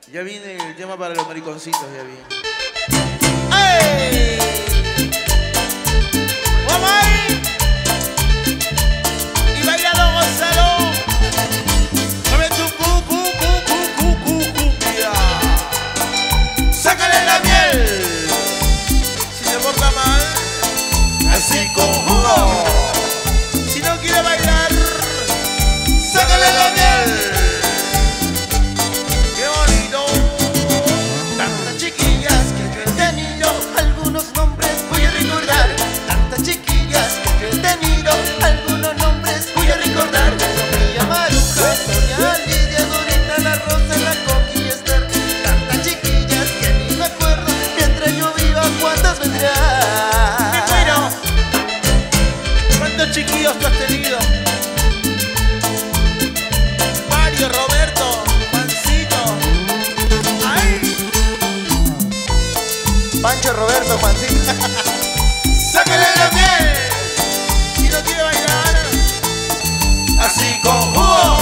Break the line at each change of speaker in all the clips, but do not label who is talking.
Ya viene el tema para los mariconcitos, ya viene.
¡Ey! ¡Vamos ahí! Y bailalo, Gonzalo. Mueve tu cumbia. Sácale la miel. Si se porta mal, así con jugo. Si no quiere bailar, sácale la miel. ¡Qué bonito! Tantas chiquillas que yo he tenido, algunos nombres voy a recordar. Tantas chiquillas que yo he tenido, algunos nombres voy a recordar. Sofía, Maruja, Sonia, Lidia, Dorita, La Rosa, La Coqui y Esther. Tantas chiquillas que ni me acuerdo, mientras yo viva, ¿cuántas vendrán? ¡Me muero! ¿Cuántos chiquillos tú has tenido? Mario, Roberto, Juancito. ¡Ay! Pancho, Roberto, Juancito. ¡Sácale la miel! Si no quiere bailar, así con jugo.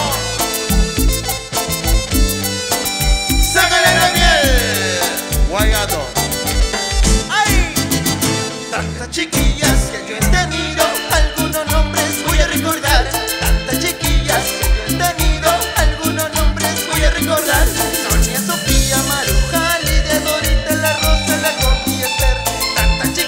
¡Sácale la miel! Guaygato. ¡Ay! Tantas chiquillas que yo he tenido, algunos nombres voy a recordar. Tantas chiquillas que yo he tenido, algunos nombres voy a recordar. Sonia, Sofía, Maruja, Lidia, Dorita, La Rosa, La Coqui y Esther. Tantas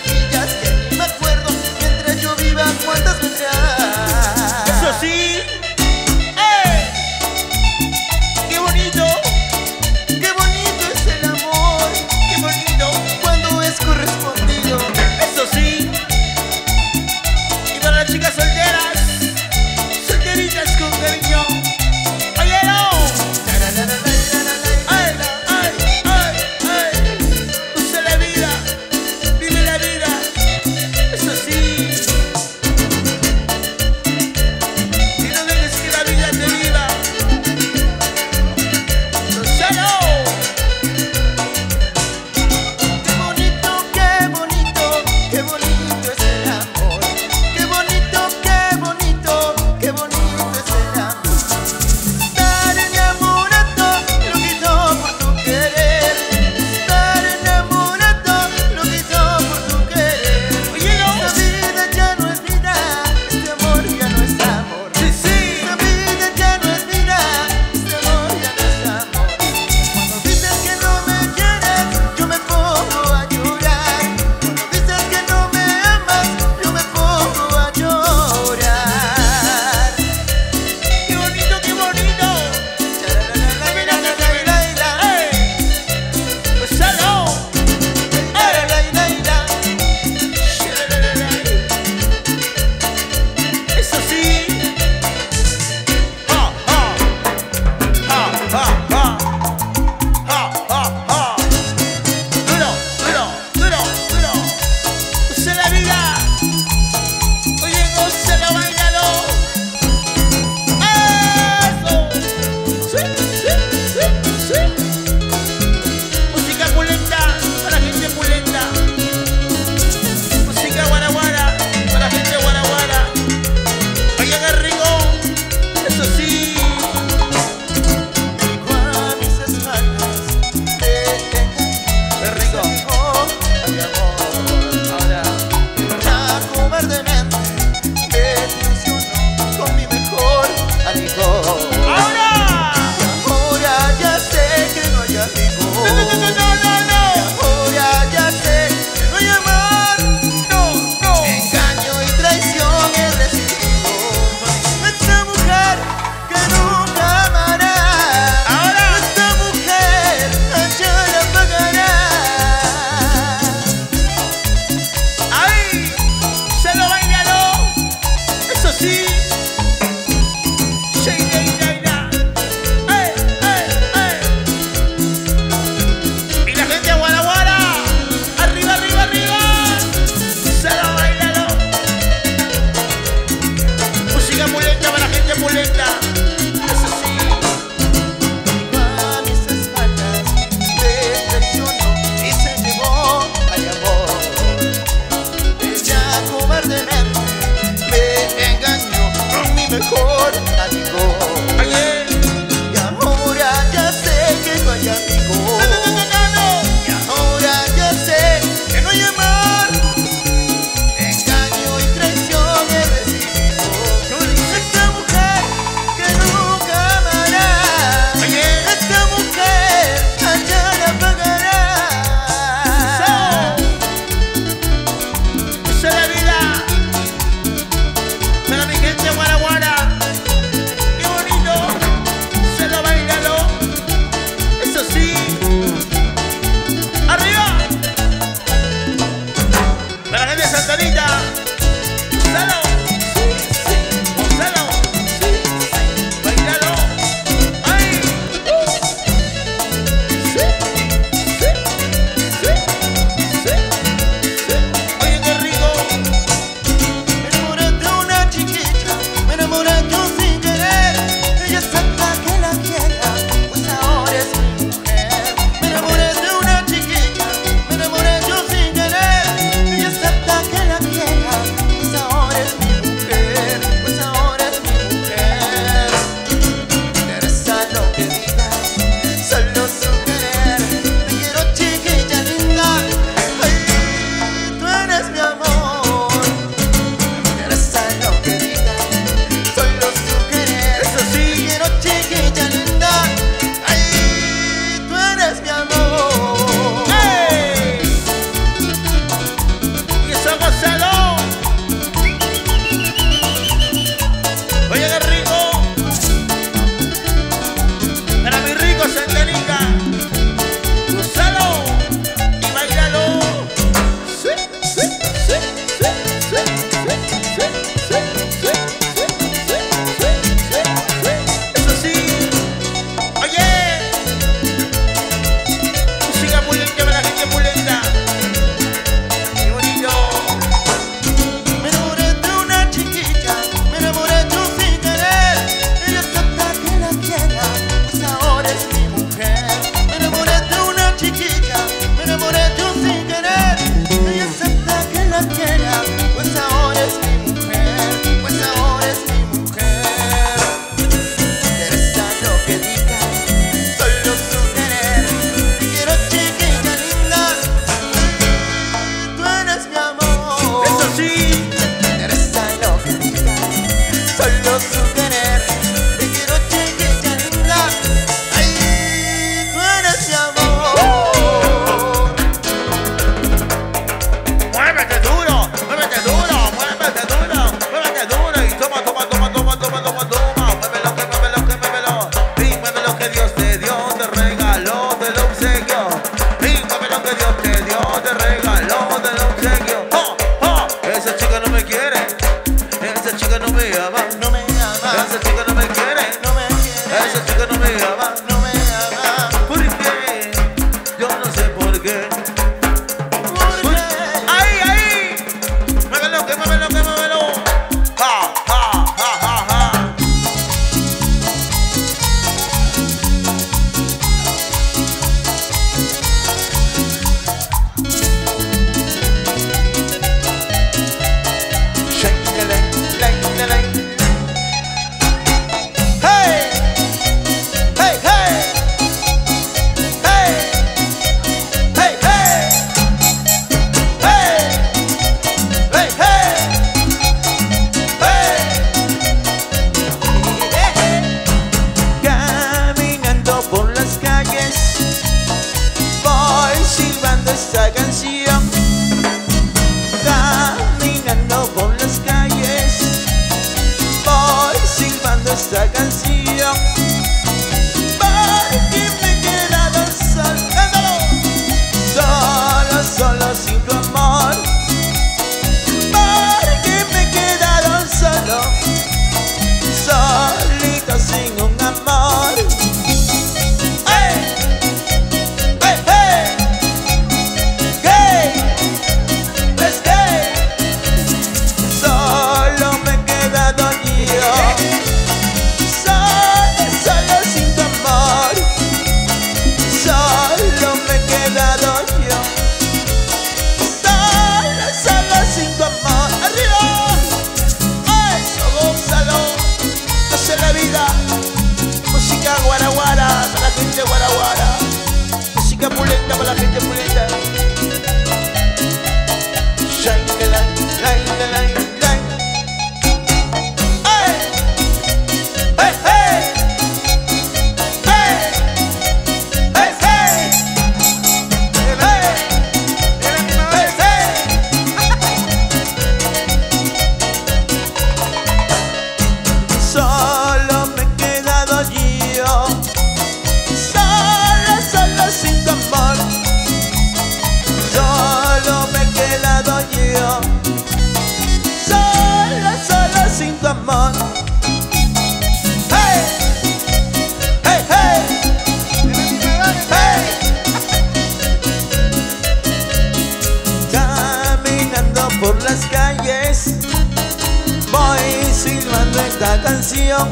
canción,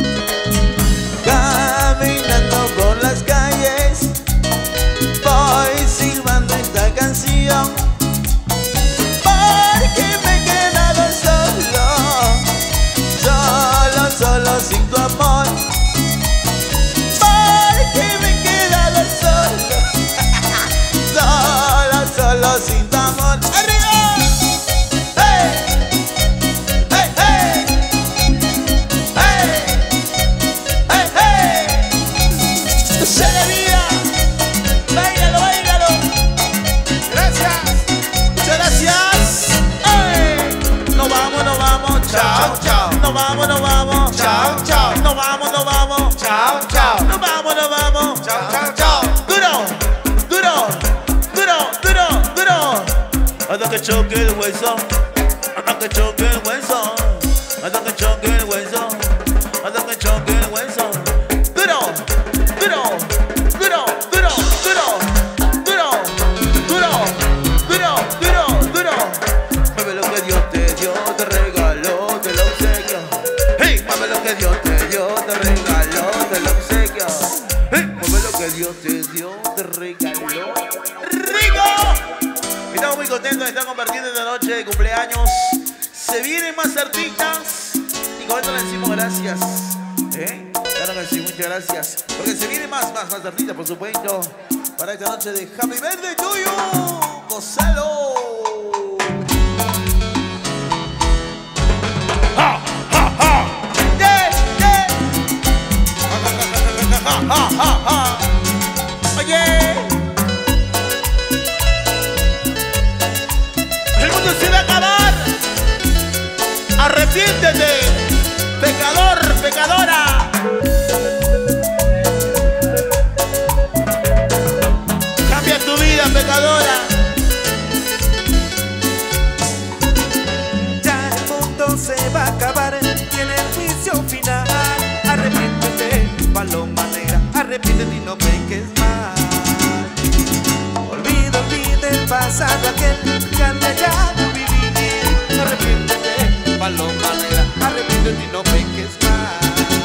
caminando por las calles, voy silbando esta canción, porque me he quedado solo, solo sin tu amor, porque me he quedado solo sin tu amor. ¡Arriba!
Chao, chao.
Nos vamos, nos vamos.
Chao, chao.
Nos vamos, nos vamos.
Chao, chao.
Nos vamos, nos vamos.
Chao, chao, chao.
Duro, duro, duro, duro, duro. Hasta que choque el hueso. Hasta que choque el hueso. Hasta que choque el hueso. Hasta que choque el hueso. Duro, duro, duro, duro, duro, duro, duro, duro, duro, duro. Mueve lo que Dios te dio, te regaló, te lo obsequio. Hey, mueve lo que Dios te dio, te regaló, te lo obsequio. Hey, mueve lo que Dios te dio, te regaló. ¡Rico! Estamos muy contentos de estar compartiendo esta noche de cumpleaños. Se vienen más artistas y con esto le decimos gracias. Claro que sí, muchas gracias. Porque se vienen más artistas, por supuesto, para esta noche de Happy Birthday to you. ¡Gózalo! ¡Ja, ja, ja! ¡Yeah, yeah! ¡Ja, ja, ja, ja! ¡Oye! ¡El mundo se va a acabar! ¡Arrepiéntete! ¡Pecador, pecadora! ¡Cambia tu vida, pecadora!
Ya el mundo se va a acabar, tiene el juicio final. Arrepiéntete, paloma negra, arrepiéntete y no peques más. Olvida el pasado aquel que anda ya no vivir. Arrepiéntete, paloma negra, arrepiéntete y no peques más.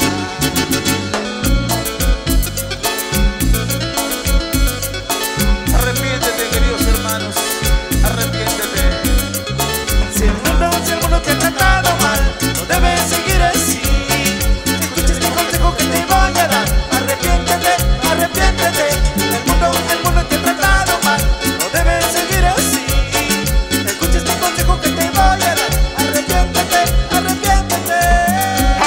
Arrepiéntete, queridos hermanos, arrepiéntete.
Si el mundo te ha tratado mal, no debes seguir así. Escucha este consejo que te voy a dar. Arrepiéntete, arrepiéntete. El mundo te ha tratado mal, no debes seguir así. Escucha este consejo que te voy a dar. Arrepiéntete, arrepiéntete.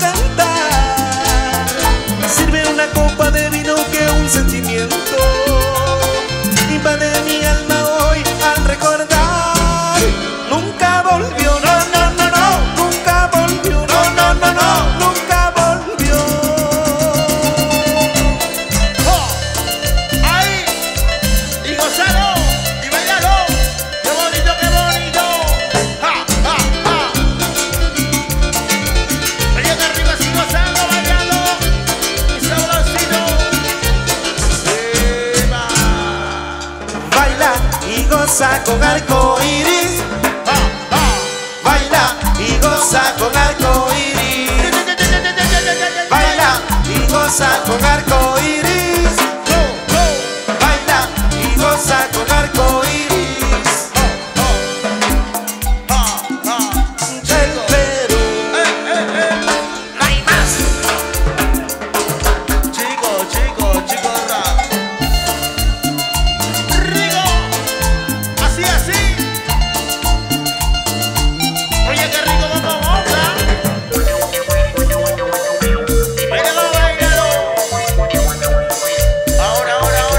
cantar. Sirve una copa de vino que un sentimiento invade mi alma hoy al recordar. Nunca volvió, no, no, no, no, nunca volvió, no, no, no, no, nunca volvió.
¡Oh! ¡Ahí! Y gózalo, y bailalo. ¡Qué bonito, qué bonito! ¡Ja, ja, ja! Oye, que arriba así gozando, bailando. Y sabrosito. ¡Eva!
Baila y goza con arco iris.
¡Ja, ja!
Baila y goza con arco iris. Baila y goza con arco iris.
¡Go, go!
Baila y goza con arco iris.
¡Ja, ja!
Del Perú.
No hay más. Chico, rap. Rico. Así, así. Oye, qué rico, vamos, bailalo, bailalo. Ahora.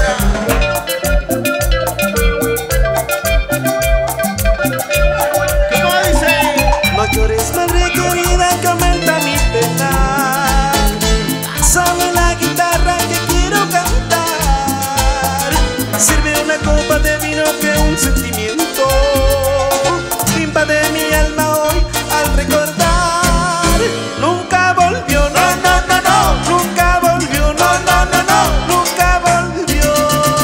¿Cómo dice?
No llores, madre querida, que aumenta mi pena. Pásame la guitarra que quiero cantar. Sirve una copa de vino que un sentimiento invade mi alma hoy al recordar. Nunca volvió, no, no, no, no, nunca volvió, no, no, no, no, nunca volvió.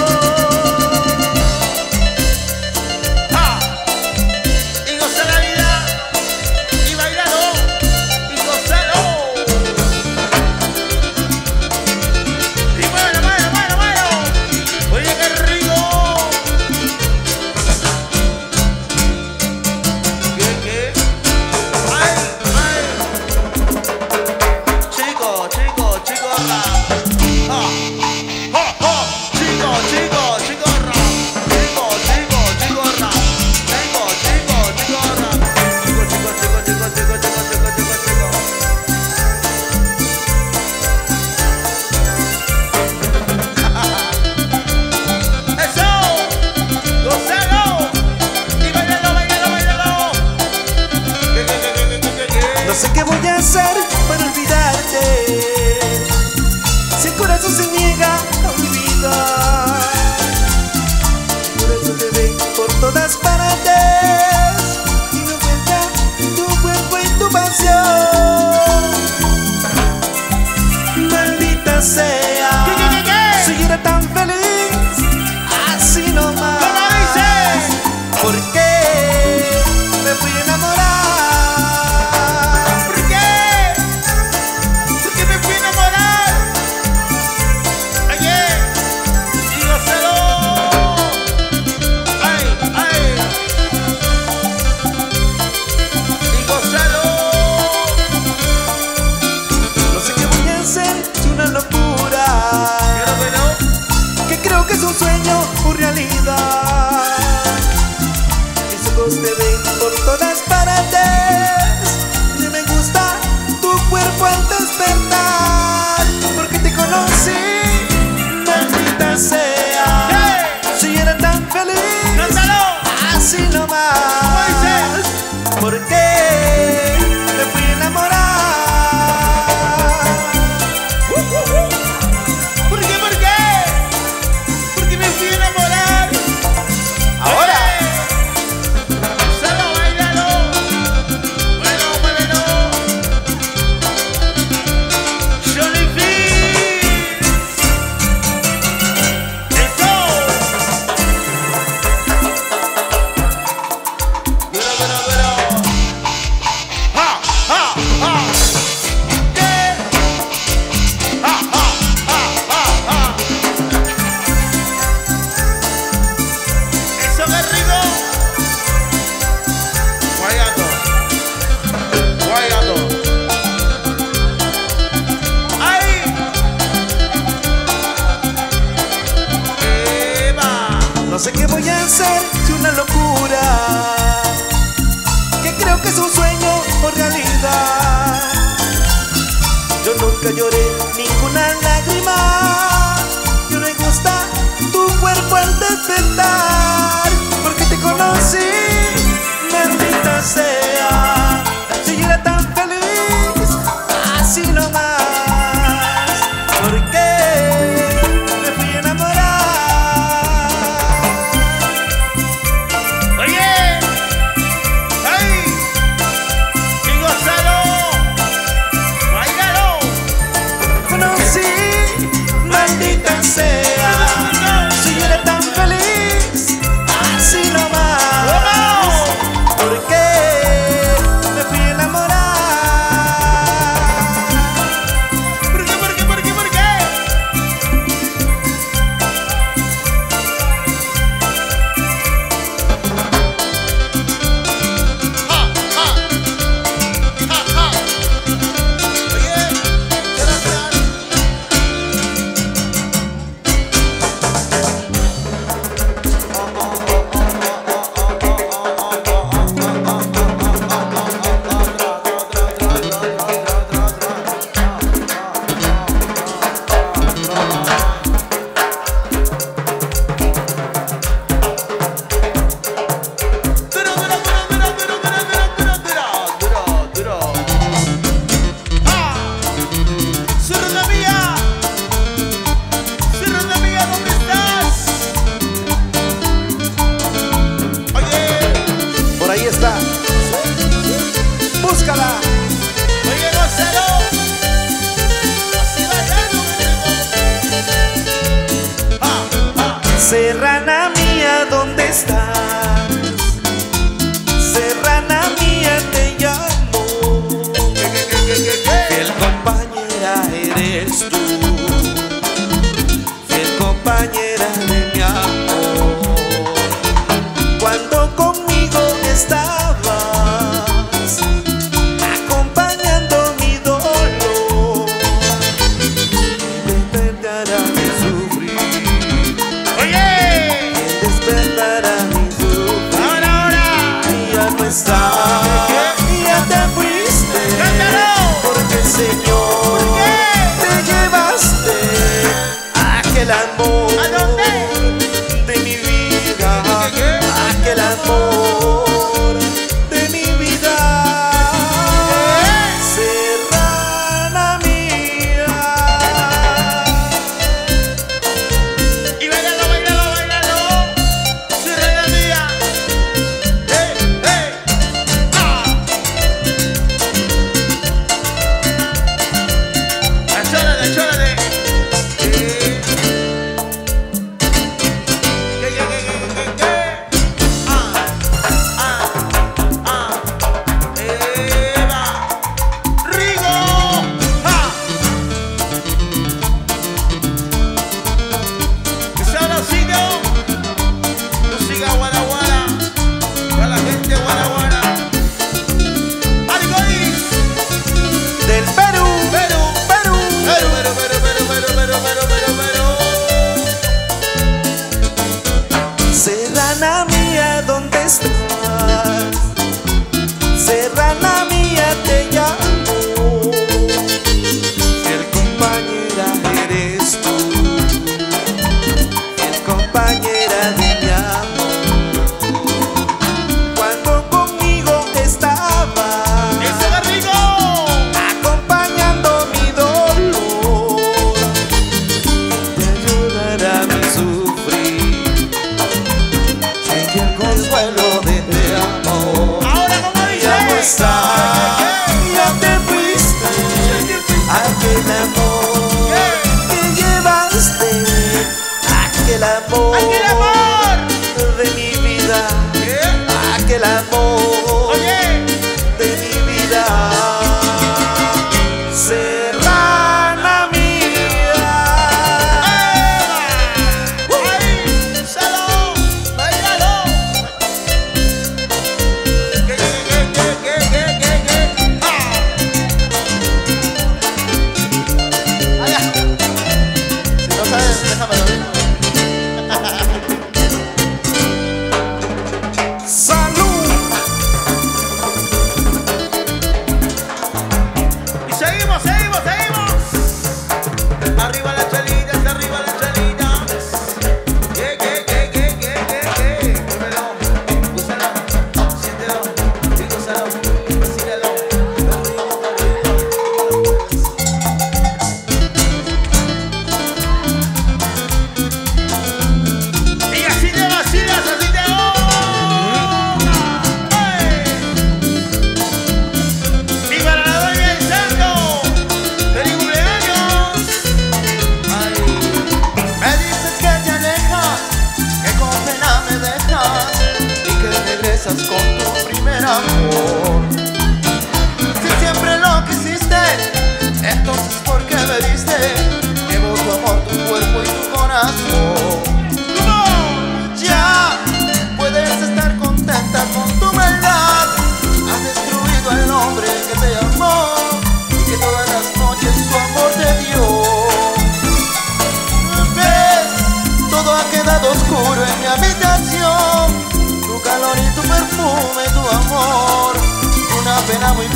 Y goza la vida, y bailalo, y gozalo. Y bueno. Oye, qué rico. ¿Qué? Ay. Chico, rap. Chico, rap. Chico, rap. Eso, gózalo y bailalo. ¿Qué?
No sé qué voy a hacer para olvidarte, si el corazón se niega a olvidar. Por eso te ve por todas partes y no encuentra tu cuerpo y tu pasión. Maldita sea,
¿Qué?
si yo era tan feliz, así nomás.
¿Cómo dices?
¿Por qué me fui a enamorar?
¿Por qué? Porque me fui a enamorar. Oye, y gózalo. Ay. Y gózalo.
No sé qué voy a hacer, es una locura, que creo que es un sueño o realidad. Mis ojos te ven por todas partes y me gusta tu cuerpo al despertar, porque te conocí, maldita sea, si era tan feliz,
Cántalo.
así nomás. ¿Por qué me fui a enamorar?
¿Por qué? Porque me fui a enamorar.
Ahora.
Solo bailalo. Muévelo. Johnny Fish. Eso. Pero. ¡Ja! ¿Qué? ¡Ja! Eso que rico. Guayando. ¡Ay! ¡Eva!
No sé qué voy a hacer, es una locura, que creo que es un sueño o realidad. nunca lloré ninguna lágrima. Y me gusta tu cuerpo al despertar, porque te conocí, maldita sea. Si yo era tan feliz, así nomás, porque me fui a enamorar.
Oye, ay, y gózalo, bailalo.
Conocí, maldita sea. Si yo era tan feliz,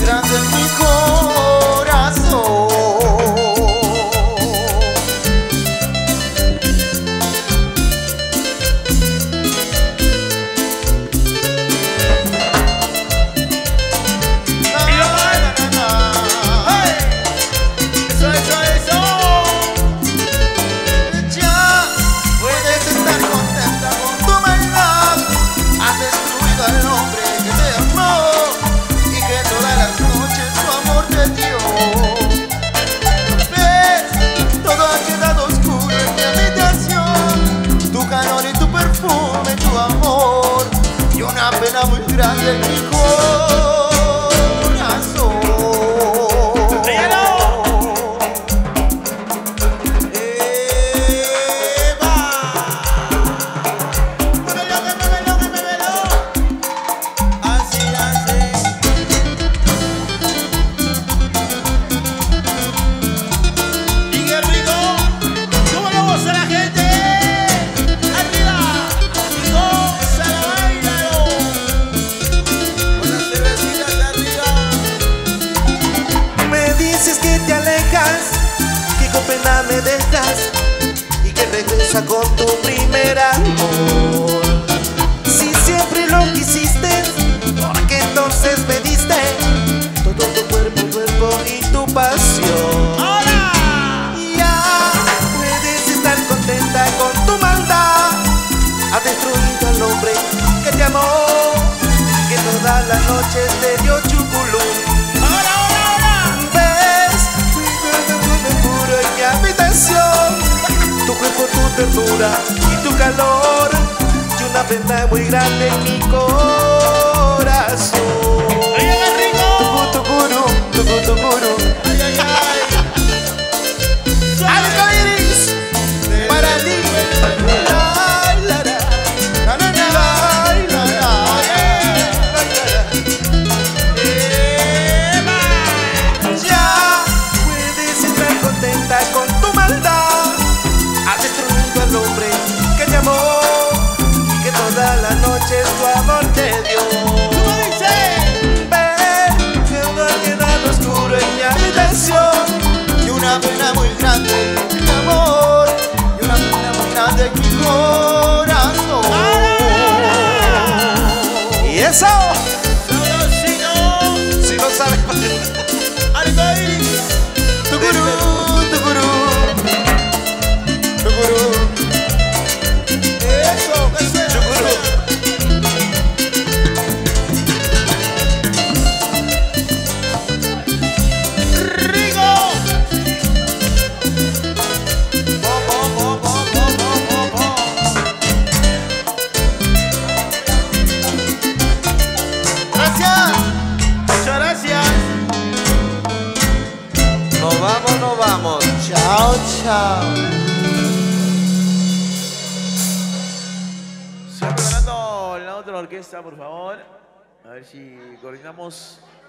grande en mi corazón. Pena muy grande en mi corazón. ¡Eva! ¡Muévelo! Así, así. Y qué rico. ¿Cómo le gusta a la gente? ¡Arriba!
Que te alejas, que con pena me dejas y que regresa con tu primer amor. Si siempre lo quisiste, ¿por qué entonces me diste todo tu cuerpo y tu pasión?
¡Ahora!
Ya puedes estar contenta con tu maldad. Has destruido al hombre que te amó, que todas las noches te dio chuculum. Tu cuerpo, tu ternura y tu calor, y una pena muy grande en mi corazón.
¡Oye, qué rico!
Tucutuguru, tucutuguru.
¡Ay, ay, ay!
Arcoiris para ti. Ya puedes estar contenta con tu maldad. Has destruido al hombre que te amó y que todas las noches tu amor te dio.
¿Cómo dice?
Ven, que no ha quedado oscuro en mi habitación.
Y una pena muy grande en mi amor, y una pena muy grande en mi corazón.
Y eso,
¡Sabrosito!
si no sabes.
¡Arcoiris!
Tucurú, tucurú, tucurú.
¡Eso! ¡Que suena!
Chucurú.
¡Rico!
Gracias.
Muchas gracias.
Nos vamos.
Chao, chao.
Siempre ganando la otra orquesta, por favor. A ver si coordinamos